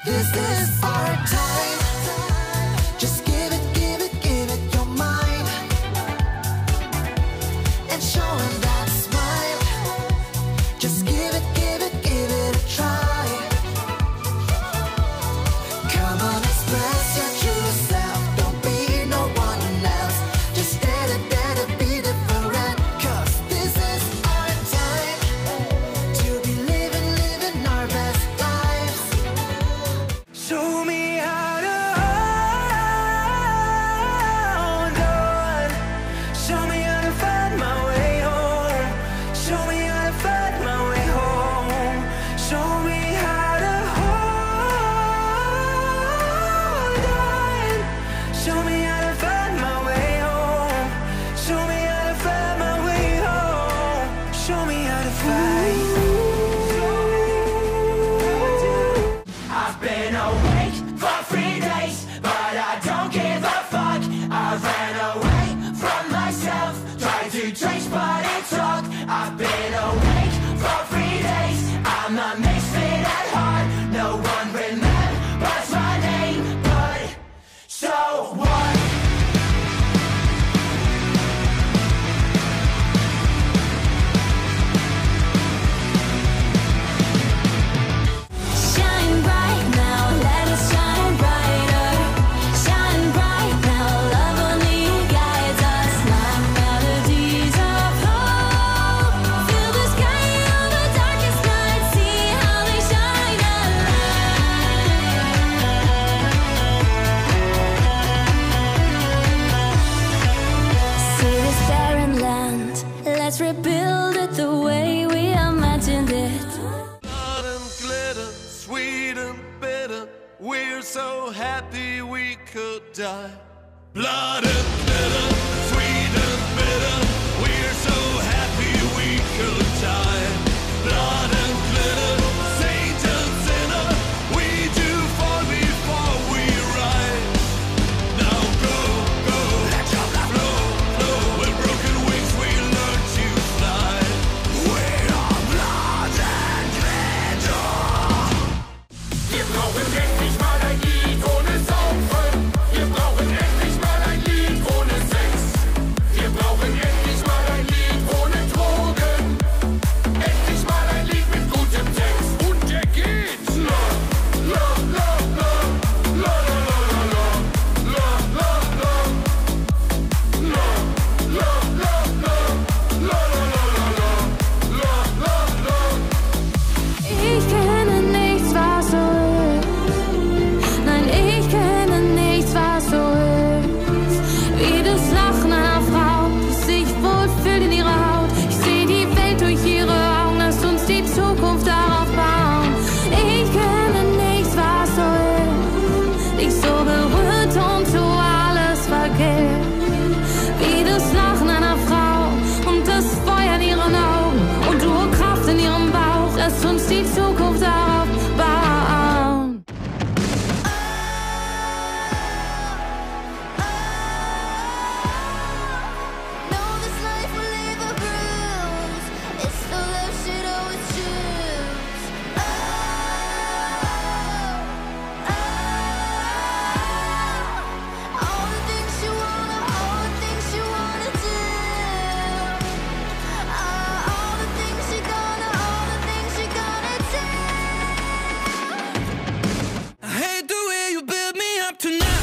This is our time. Just give it your mind. And show him that smile. Just give it a try. Come on, express your true self. Don't be no one else. Just dare to be different. 'Cause this is our time to be living our best lives. Show me how to hold on. Show me how to find my way home. Show me how to find my way home. Show me how to hold on. Show me how to find my way home. Show me how to find my way home. Show me how to fight. I've been awake for 3 days, but I don't give a fuck. I ran away from myself, tried to trace but it took. I've been awake for 3 days. I'm a misfit at heart. No one remembers my name, but so what? Shine bright now, let us shine brighter. Shine bright now, love only guides us. Like melodies of hope. Fill the sky on the darkest night. See how they shine a See this barren land, let's rebuild it the way we imagined it. Blood and glitter, sweet and bitter. We're so happy we could die. Blood and glitter, sweet and bitter. We're so happy we could die. Blood and glitter, saint and sinner. We do fall before we rise. Now go, go, let your blood flow, flow. With broken wings we learn to fly. We are blood and glitter. Wir brauchen endlich mal ein Lied ohne Saufen. Wir brauchen endlich mal ein Lied ohne Sex. Wir brauchen endlich mal ein Lied ohne Drogen. Endlich mal ein Lied mit gutem Text. Und der geht. La, la, la, la, la, la, la, la, la, la, la, la, la, la, la, la, la, la. Ich kenne nichts, was so ist. Nein, ich kenne nichts, was so ist. Wie das Lachen einer Frau, das sich wohlfühlt in ihrer Haut. Ich sehe die Welt durch ihre Augen, lasst uns die Zukunft darauf bauen. Ich kenne nichts, was so ist. Dich so berührt und so alles vergeht. Wie das Lachen einer Frau und das Feuer in ihren Augen und Urkraft in ihrem Bauch. Lasst uns die Zukunft darauf bauen. Know this life will leave a bruise. It's the left shit always choose. All the things you wanna do. All the things you're gonna do. I hate the way you build me up tonight.